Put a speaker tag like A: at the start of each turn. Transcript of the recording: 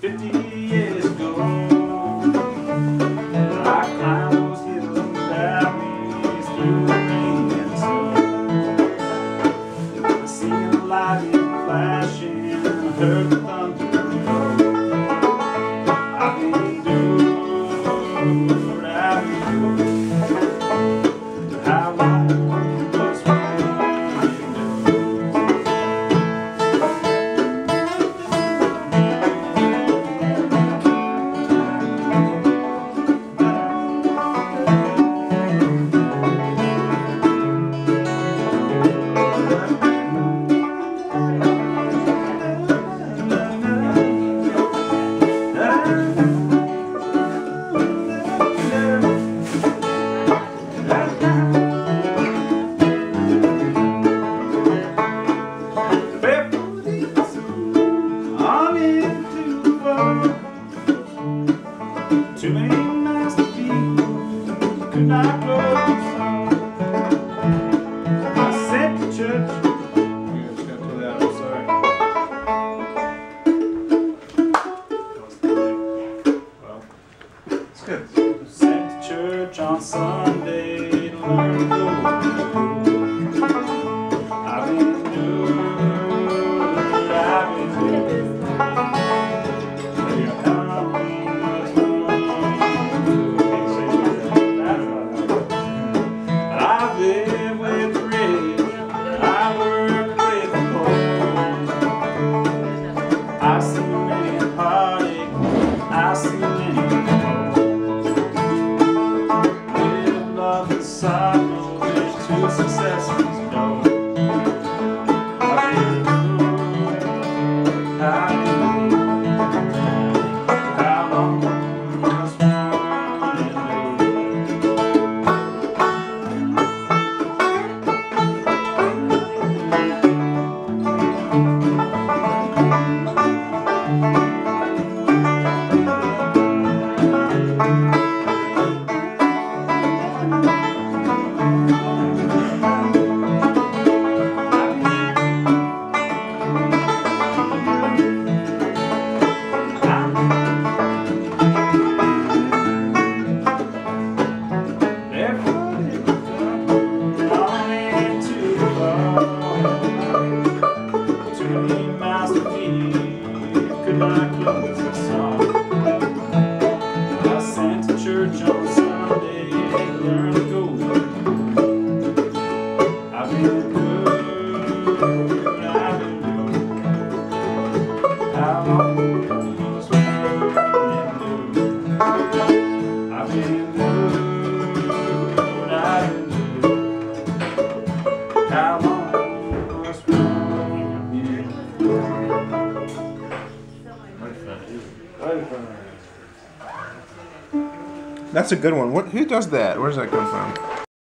A: 50 years ago. I climbed those hills and valleys through the rain and sun. I seen the lightning flashing and I heard the thunder roll. I've been doing what I've been doing. How long was too many nights to be could not close. I sent to church. You just gotta pull that out, sorry. Well, it's good. Sent to church on Sunday to learn to go. I've been doing what I've been doing. I see many heartache, I see many with love and sorrow, there's two successes, no. How long must one I sent to church on Sunday to learn to go. I've been good, I've been good. How long was we do? I've been good, I've been good. How long was we do?
B: That's a good one. Who does that? Where does that come from?